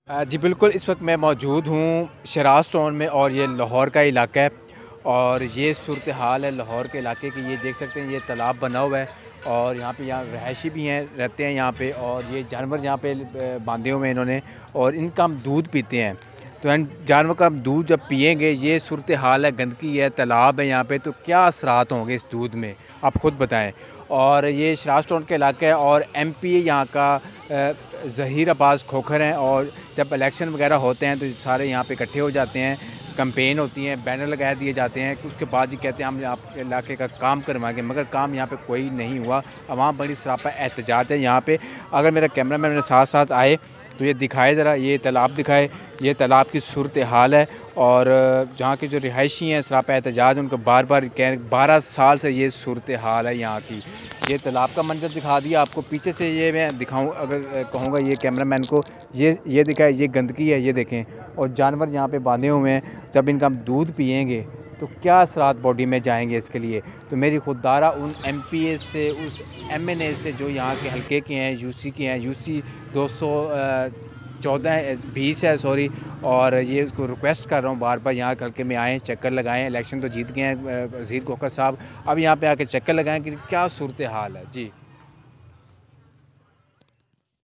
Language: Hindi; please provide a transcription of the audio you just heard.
जी बिल्कुल, इस वक्त मैं मौजूद हूँ शराज टाउन में और ये लाहौर का इलाका है और ये सूरत हाल है लाहौर के इलाके की। ये देख सकते हैं, ये तालाब बना हुआ है और यहाँ रहायशी भी हैं, रहते हैं यहाँ पे। और ये जानवर यहाँ पे बांधे हुए हैं इन्होंने और इनका हम दूध पीते हैं। तो इन जानवर का हम दूध जब पिएंगे, ये सूरत हाल है, गंदगी है, तालाब है यहाँ पे, तो क्या असरात होंगे इस दूध में, आप ख़ुद बताएं। और ये शराज टाउन का इलाका है और एमपी यहाँ का ज़हीर अब्बास खोखर हैं। और जब इलेक्शन वगैरह होते हैं तो सारे यहाँ पे इकट्ठे हो जाते हैं, कैंपेन होती हैं, बैनर लगा दिए जाते हैं। उसके बाद ही कहते हैं हम आपके इलाके का काम करवाएंगे, मगर काम यहाँ पे कोई नहीं हुआ। अवाम बड़ी सरापा एहतजाज है यहाँ पे। अगर मेरा कैमरा मैन मेरे साथ साथ आए तो ये दिखाए ज़रा, ये तालाब दिखाए, ये तालाब की सूरत हाल है। और जहाँ के जो रिहायशी हैं सरापा एहतजाज, उनको बार बार कह 12 साल से ये सूरत हाल है यहाँ की। ये तालाब का मंजर दिखा दिया आपको, पीछे से ये मैं दिखाऊं, अगर कहूँगा ये कैमरामैन को, ये दिखाए, ये गंदगी है, ये देखें। और जानवर यहाँ पे बांधे हुए हैं, जब इनका हम दूध पिएंगे तो क्या असरात बॉडी में जाएंगे इसके लिए। तो मेरी खुददारा उन एमपीए से, उस एमएनए से जो यहाँ के हल्के के हैं, यूसी के हैं, यूसी 214-20 है, सॉरी। और ये उसको रिक्वेस्ट कर रहा हूँ बार बार, यहाँ के हल्के में आएँ, चक्कर लगाएं। इलेक्शन तो जीत गए हैं वज़ीर खोखर साहब, अब यहाँ पे आके चक्कर लगाएं कि क्या सूरत हाल है। जी।